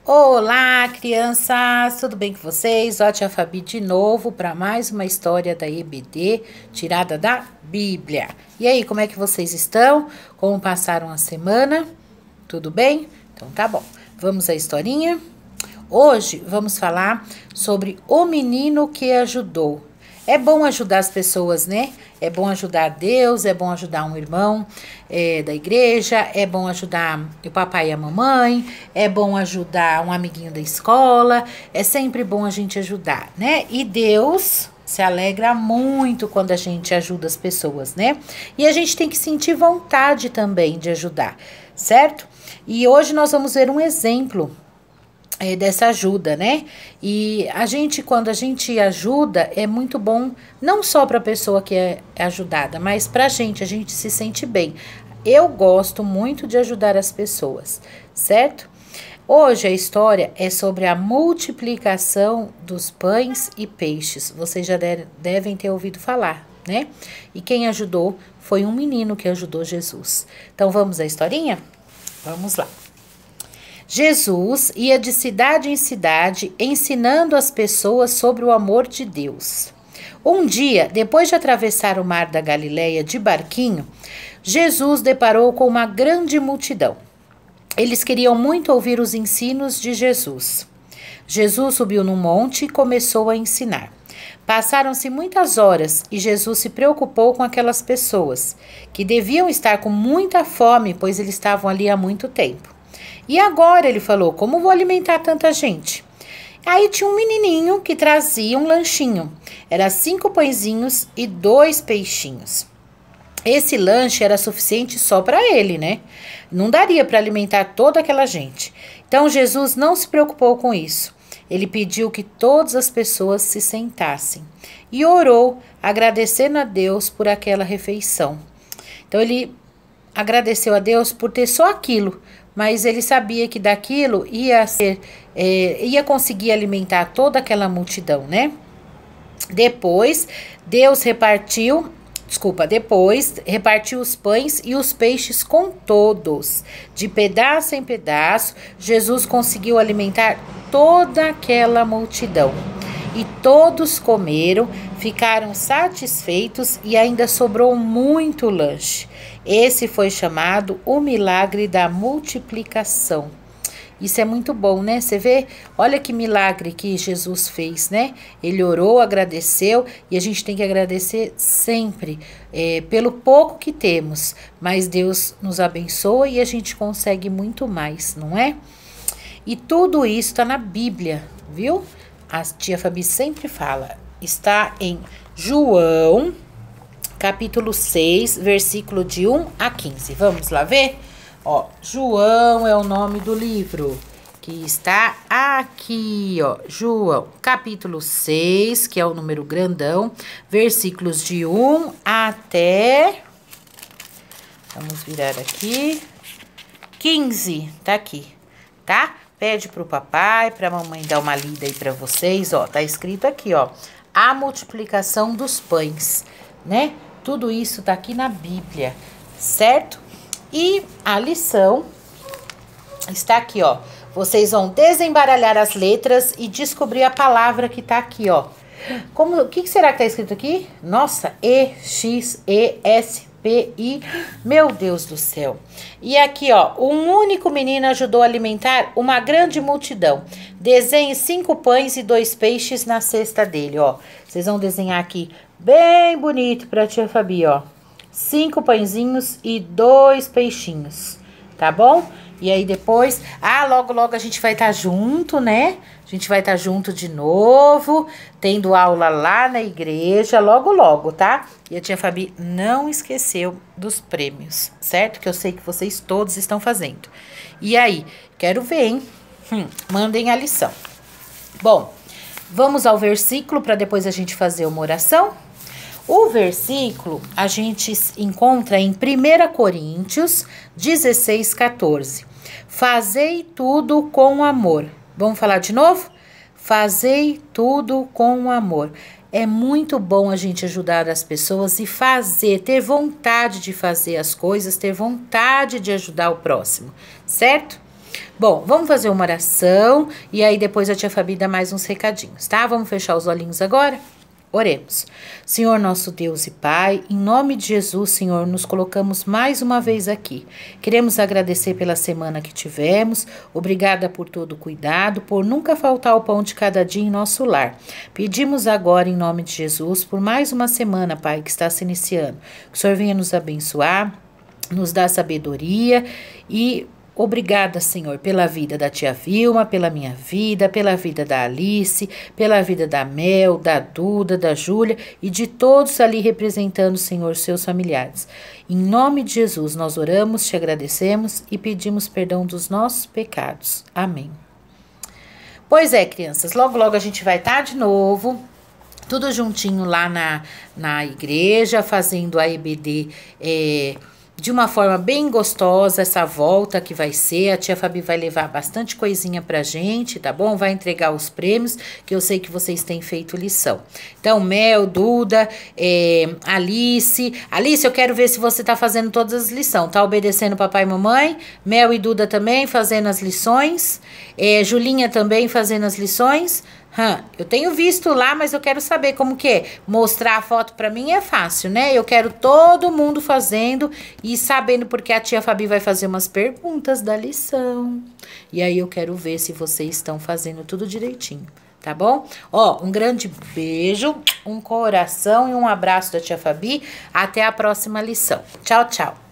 Olá, crianças! Tudo bem com vocês? Ó, a tia Fabi de novo para mais uma história da EBD, tirada da Bíblia. E aí, como é que vocês estão? Como passaram a semana? Tudo bem? Então tá bom. Vamos à historinha? Hoje vamos falar sobre o menino que ajudou. É bom ajudar as pessoas, né? É bom ajudar Deus, é bom ajudar um irmão da igreja, é bom ajudar o papai e a mamãe, é bom ajudar um amiguinho da escola, é sempre bom a gente ajudar, né? E Deus se alegra muito quando a gente ajuda as pessoas, né? E a gente tem que sentir vontade também de ajudar, certo? E hoje nós vamos ver um exemplo dessa ajuda, né? E quando a gente ajuda, é muito bom, não só para a pessoa que é ajudada, mas para a gente se sente bem. Eu gosto muito de ajudar as pessoas, certo? Hoje a história é sobre a multiplicação dos pães e peixes. Vocês já devem ter ouvido falar, né? E quem ajudou foi um menino que ajudou Jesus. Então vamos à historinha? Vamos lá. Jesus ia de cidade em cidade ensinando as pessoas sobre o amor de Deus. Um dia, depois de atravessar o mar da Galileia de barquinho, Jesus deparou com uma grande multidão. Eles queriam muito ouvir os ensinos de Jesus. Jesus subiu num monte e começou a ensinar. Passaram-se muitas horas e Jesus se preocupou com aquelas pessoas, que deviam estar com muita fome, pois eles estavam ali há muito tempo. E agora, ele falou, como vou alimentar tanta gente? Aí tinha um menininho que trazia um lanchinho. Era 5 pãezinhos e 2 peixinhos. Esse lanche era suficiente só para ele, né? Não daria para alimentar toda aquela gente. Então, Jesus não se preocupou com isso. Ele pediu que todas as pessoas se sentassem. E orou, agradecendo a Deus por aquela refeição. Então, ele agradeceu a Deus por ter só aquilo, mas ele sabia que daquilo ia conseguir alimentar toda aquela multidão, né? Depois repartiu os pães e os peixes com todos. De pedaço em pedaço, Jesus conseguiu alimentar toda aquela multidão. E todos comeram, ficaram satisfeitos e ainda sobrou muito lanche. Esse foi chamado o milagre da multiplicação. Isso é muito bom, né? Você vê? Olha que milagre que Jesus fez, né? Ele orou, agradeceu e a gente tem que agradecer sempre pelo pouco que temos. Mas Deus nos abençoa e a gente consegue muito mais, não é? E tudo isso está na Bíblia, viu? A tia Fabi sempre fala, está em João, capítulo 6, versículo de 1 a 15. Vamos lá ver? Ó, João é o nome do livro, que está aqui, ó. João, capítulo 6, que é o número grandão, versículos de 1 até... Vamos virar aqui. 15, tá aqui, tá? Pede pro papai, pra mamãe dar uma lida aí pra vocês, ó. Tá escrito aqui, ó. A multiplicação dos pães, né? Tudo isso tá aqui na Bíblia, certo? E a lição está aqui, ó. Vocês vão desembaralhar as letras e descobrir a palavra que tá aqui, ó. O que será que tá escrito aqui? Nossa, E-X-E-S-P-I, meu Deus do céu. E aqui, ó, um único menino ajudou a alimentar uma grande multidão. Desenhe 5 pães e 2 peixes na cesta dele, ó. Vocês vão desenhar aqui bem bonito pra tia Fabi, ó. 5 pãezinhos e 2 peixinhos, tá bom? E aí depois, logo a gente vai estar junto, né? A gente vai estar junto de novo, tendo aula lá na igreja, logo, tá? E a tia Fabi não esqueceu dos prêmios, certo? Que eu sei que vocês todos estão fazendo. E aí, quero ver, hein? Mandem a lição. Bom, vamos ao versículo para depois a gente fazer uma oração. O versículo a gente encontra em 1 Coríntios 16, 14. Fazei tudo com amor. Vamos falar de novo? Fazei tudo com amor. É muito bom a gente ajudar as pessoas e ter vontade de fazer as coisas, ter vontade de ajudar o próximo, certo? Bom, vamos fazer uma oração e aí depois a tia Fabi dá mais uns recadinhos, tá? Vamos fechar os olhinhos agora? Oremos. Senhor nosso Deus e Pai, em nome de Jesus, Senhor, nos colocamos mais uma vez aqui. Queremos agradecer pela semana que tivemos. Obrigada por todo o cuidado, por nunca faltar o pão de cada dia em nosso lar. Pedimos agora, em nome de Jesus, por mais uma semana, Pai, que está se iniciando. Que o Senhor venha nos abençoar, nos dar sabedoria e obrigada, Senhor, pela vida da tia Vilma, pela minha vida, pela vida da Alice, pela vida da Mel, da Duda, da Júlia e de todos ali representando, Senhor, seus familiares. Em nome de Jesus, nós oramos, te agradecemos e pedimos perdão dos nossos pecados. Amém. Pois é, crianças, logo, logo a gente vai estar de novo, tudo juntinho lá na igreja, fazendo a EBD, de uma forma bem gostosa, essa volta que vai ser. A tia Fabi vai levar bastante coisinha pra gente, tá bom? Vai entregar os prêmios, que eu sei que vocês têm feito lição. Então, Mel, Duda, Alice. Alice, eu quero ver se você tá fazendo todas as lições. Tá obedecendo papai e mamãe? Mel e Duda também fazendo as lições. Julinha também fazendo as lições. Eu tenho visto lá, mas eu quero saber como que é. Mostrar a foto pra mim é fácil, né? Eu quero todo mundo fazendo e sabendo, porque a tia Fabi vai fazer umas perguntas da lição. E aí eu quero ver se vocês estão fazendo tudo direitinho, tá bom? Ó, um grande beijo, um coração e um abraço da tia Fabi. Até a próxima lição. Tchau, tchau.